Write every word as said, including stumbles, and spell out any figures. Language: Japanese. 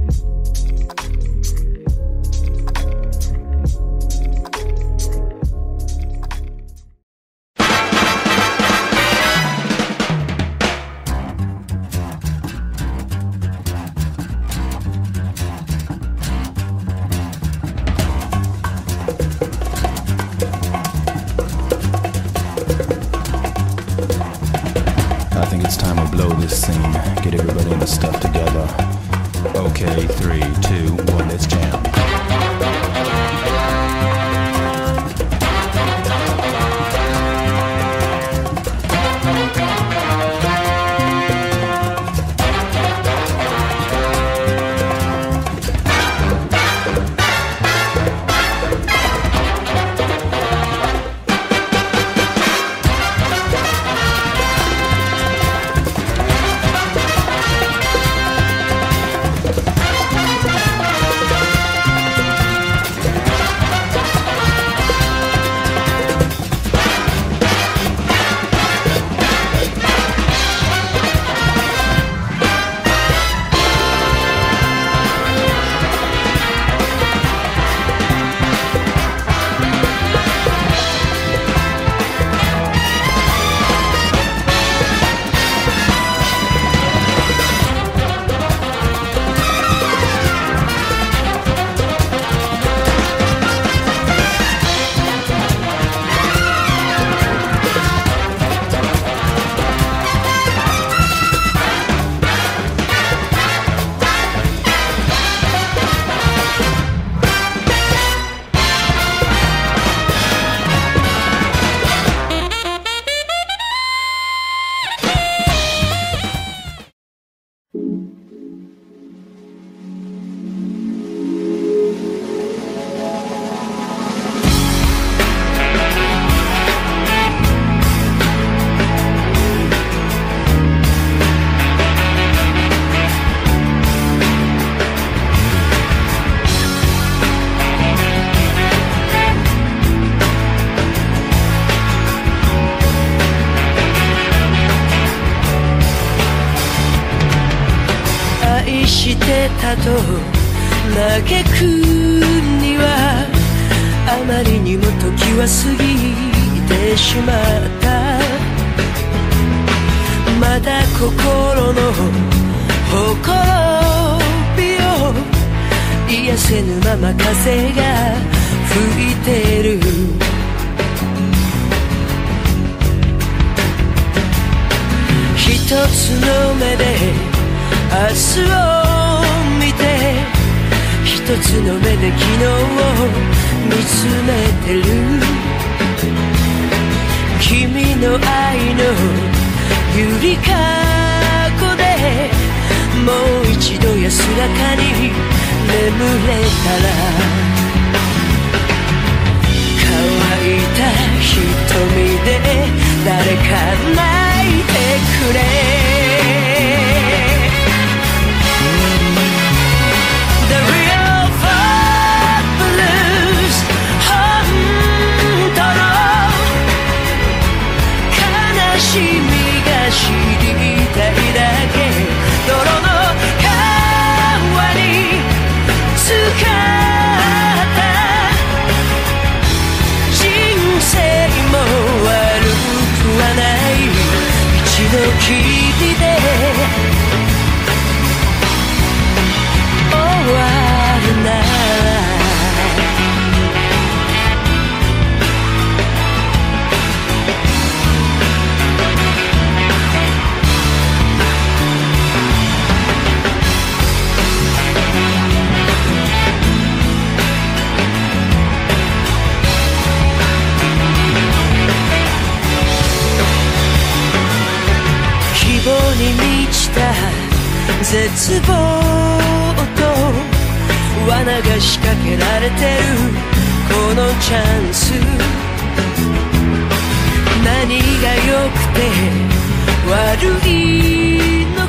と嘆くにはあまりにも時は過ぎてしまった。まだ心のほころびを癒せぬまま風が吹いてる。一つの目で明日を見て、一つの目で昨日を見つめてる。君の愛のゆりかごでもう一度安らかに眠れたら、乾いた瞳で誰か泣いてくれ。君が知りたいだけ、泥の川に浸かった人生も悪くはない。一度きりで終わるな。に満ちた絶望と罠が仕掛けられてるこのチャンス。何が良くて悪いの